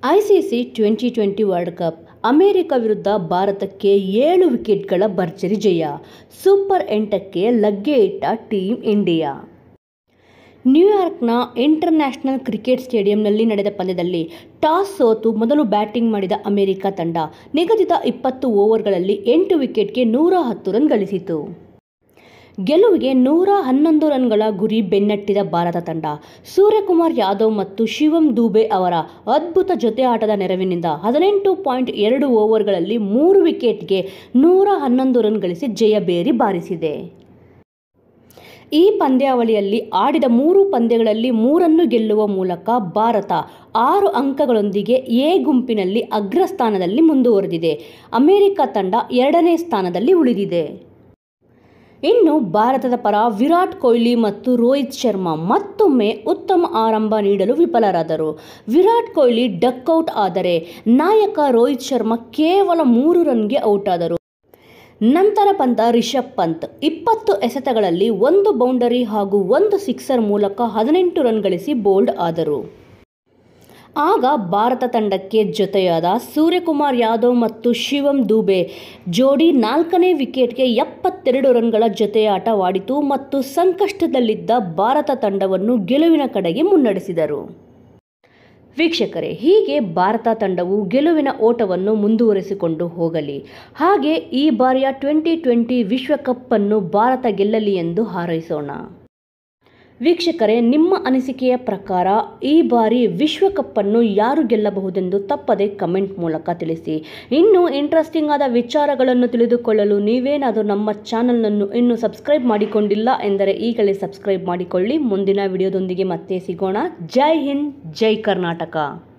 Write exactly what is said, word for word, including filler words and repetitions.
ICC twenty twenty world cup America ವಿರುದ್ಧ ಭಾರತಕ್ಕೆ ಏಳು ವಿಕೆಟ್ಗಳ ಭರ್ಜರಿ ಜಯ. ಸೂಪರ್ ಎಂಟಕ್ಕೆ ಲಗ್ಗೆ ಇಟ್ಟ ಟೀಮ್ ಇಂಡಿಯಾ. ನ್ಯೂಯಾರ್ಕ್ನ ಇಂಟರ್ನ್ಯಾಷನಲ್ ಕ್ರಿಕೆಟ್ ಸ್ಟೇಡಿಯಂನಲ್ಲಿ ನಡೆದ ಪಂದ್ಯದಲ್ಲಿ ಟಾಸ್ ಸೋತು ಮೊದಲು ಬ್ಯಾಟಿಂಗ್ ಮಾಡಿದ ಅಮೆರಿಕ ತಂಡ ನಿಗದಿತ ಇಪ್ಪತ್ತು ಓವರ್ಗಳಲ್ಲಿ ಎಂಟು ವಿಕೆಟ್ಗೆ ನೂರ ಹತ್ತು ರನ್ ಗಳಿಸಿತು. ಗೆಲುವಿಗೆ ನೂರ ಹನ್ನೊಂದು ರನ್ಗಳ ಗುರಿ ಬೆನ್ನಟ್ಟಿದ ಭಾರತ ತಂಡ ಸೂರ್ಯಕುಮಾರ್ ಯಾದವ್ ಮತ್ತು ಶಿವಮ್ ದುಬೆ ಅವರ ಅದ್ಭುತ ಜೊತೆ ಆಟದ ನೆರವಿನಿಂದ ಹದಿನೆಂಟು ಪಾಯಿಂಟ್ ಎರಡು ಓವರ್ಗಳಲ್ಲಿ ಮೂರು ವಿಕೆಟ್ಗೆ ನೂರ ಹನ್ನೊಂದು ರನ್ ಗಳಿಸಿ ಜಯಭೇರಿ ಬಾರಿಸಿದೆ. ಈ ಪಂದ್ಯಾವಳಿಯಲ್ಲಿ ಆಡಿದ ಮೂರು ಪಂದ್ಯಗಳಲ್ಲಿ ಮೂರನ್ನು ಗೆಲ್ಲುವ ಮೂಲಕ ಭಾರತ ಆರು ಅಂಕಗಳೊಂದಿಗೆ ಎ ಗುಂಪಿನಲ್ಲಿ ಅಗ್ರಸ್ಥಾನದಲ್ಲಿ ಮುಂದುವರೆದಿದೆ. ಅಮೆರಿಕ ತಂಡ ಎರಡನೇ ಸ್ಥಾನದಲ್ಲಿ ಉಳಿದಿದೆ. ಇನ್ನು ಭಾರತದ ಪರ ವಿರಾಟ್ ಕೊಹ್ಲಿ ಮತ್ತು ರೋಹಿತ್ ಶರ್ಮಾ ಮತ್ತೊಮ್ಮೆ ಉತ್ತಮ ಆರಂಭ ನೀಡಲು ವಿಫಲರಾದರು. ವಿರಾಟ್ ಕೊಹ್ಲಿ ಡಕ್ಔಟ್ ಆದರೆ ನಾಯಕ ರೋಹಿತ್ ಶರ್ಮಾ ಕೇವಲ ಮೂರು ರನ್ಗೆ ಔಟ್ ಆದರು. ನಂತರ ಬಂದ ರಿಷಬ್ ಪಂತ್ ಇಪ್ಪತ್ತು ಎಸೆತಗಳಲ್ಲಿ ಒಂದು ಬೌಂಡರಿ ಹಾಗೂ ಒಂದು ಸಿಕ್ಸರ್ ಮೂಲಕ ಹದಿನೆಂಟು ರನ್ ಗಳಿಸಿ ಬೋಲ್ಡ್ ಆದರು. ಆಗ ಭಾರತ ತಂಡಕ್ಕೆ ಜೊತೆಯಾದ ಸೂರ್ಯಕುಮಾರ್ ಯಾದವ್ ಮತ್ತು ಶಿವಮ್ ದುಬೆ ಜೋಡಿ ನಾಲ್ಕನೇ ವಿಕೆಟ್ಗೆ ಎಪ್ಪತ್ತೆರಡು ರನ್ಗಳ ಜೊತೆಯಾಟವಾಡಿತು ಮತ್ತು ಸಂಕಷ್ಟದಲ್ಲಿದ್ದ ಭಾರತ ತಂಡವನ್ನು ಗೆಲುವಿನ ಕಡೆಗೆ ಮುನ್ನಡೆಸಿದರು. ವೀಕ್ಷಕರೇ, ಹೀಗೆ ಭಾರತ ತಂಡವು ಗೆಲುವಿನ ಓಟವನ್ನು ಮುಂದುವರಿಸಿಕೊಂಡು ಹೋಗಲಿ. ಹಾಗೆ ಈ ಬಾರಿಯ ಟ್ವೆಂಟಿ ಟ್ವೆಂಟಿ ವಿಶ್ವಕಪ್ ಅನ್ನು ಭಾರತ ಗೆಲ್ಲಲಿ ಎಂದು ಹಾರೈಸೋಣ. ವೀಕ್ಷಕರೇ, ನಿಮ್ಮ ಅನಿಸಿಕೆಯ ಪ್ರಕಾರ ಈ ಬಾರಿ ವಿಶ್ವಕಪ್ ಅನ್ನು ಯಾರು ಗೆಲ್ಲಬಹುದೆಂದು ತಪ್ಪದೆ ಕಮೆಂಟ್ ಮೂಲಕ ತಿಳಿಸಿ. ಇನ್ನೂ ಇಂಟ್ರೆಸ್ಟಿಂಗ್ ಆದ ವಿಚಾರಗಳನ್ನು ತಿಳಿದುಕೊಳ್ಳಲು ನೀವೇನಾದರೂ ನಮ್ಮ ಚಾನಲನ್ನು ಇನ್ನೂ ಸಬ್ಸ್ಕ್ರೈಬ್ ಮಾಡಿಕೊಂಡಿಲ್ಲ ಎಂದರೆ ಈಗಲೇ ಸಬ್ಸ್ಕ್ರೈಬ್ ಮಾಡಿಕೊಳ್ಳಿ. ಮುಂದಿನ ವಿಡಿಯೋದೊಂದಿಗೆ ಮತ್ತೆ ಸಿಗೋಣ. ಜೈ ಹಿಂದ್, ಜೈ ಕರ್ನಾಟಕ.